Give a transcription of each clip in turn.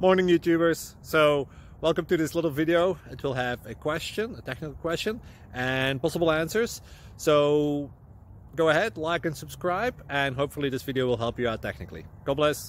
Morning YouTubers. So welcome to this little video. It will have a question, a technical question, and possible answers. So go ahead, like and subscribe, and hopefully this video will help you out technically. God bless.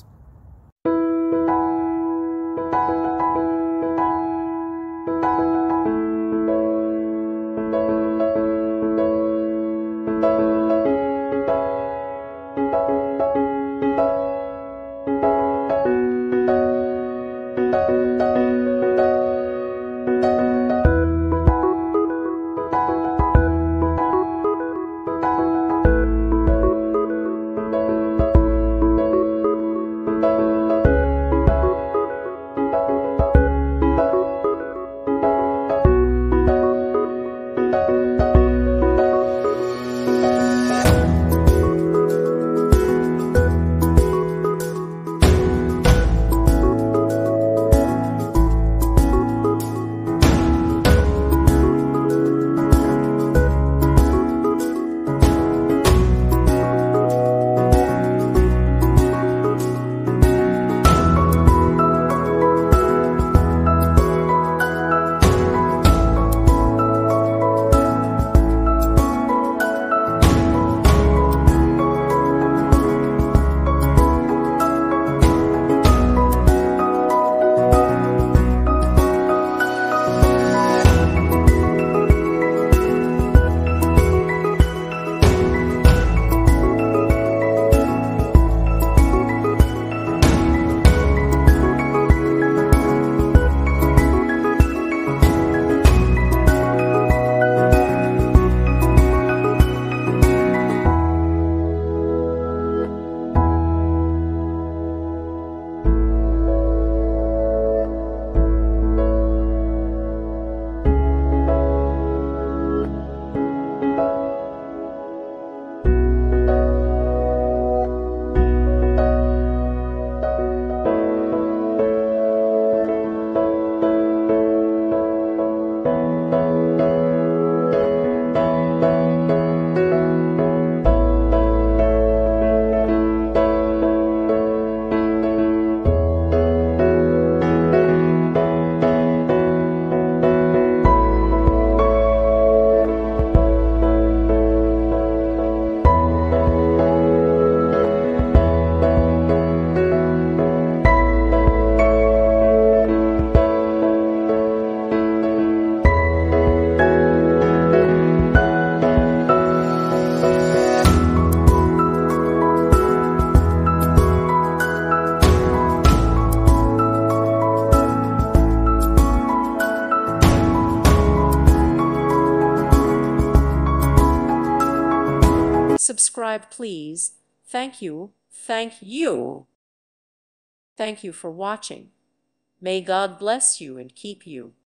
Subscribe, please. Thank you. Thank you. Thank you for watching. May God bless you and keep you.